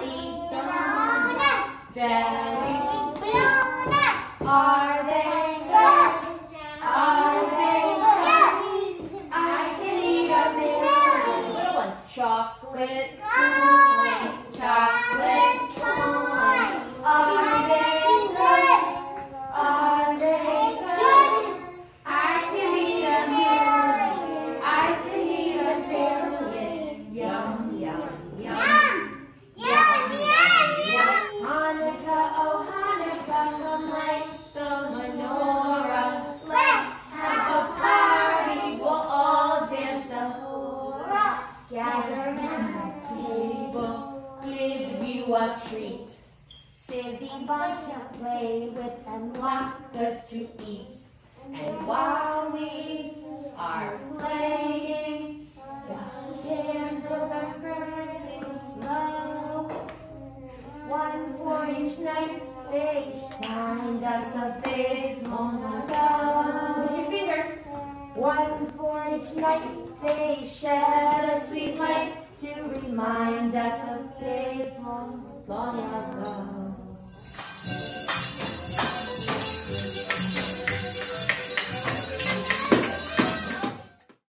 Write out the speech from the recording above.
jelly donuts, jelly donuts. Are they good? Are they good? I can eat a million. Little ones, chocolate coins, chocolate coins. Are they good? Are they good? I can eat a million. I can eat a zillion. Yum, yum, yum. Yum, yum, yum. Hanukkah, oh Hanukkah, come light the menorah. Let's have a party. We'll all dance the hora. Gather around the table, give you a treat. Sivy to play with and latkes to eat. And while we are playing, the candles are burning low. One for each night, they remind us of days long ago. Use your fingers. One for each night, they shed a sweet light to remind us of days long, long ago.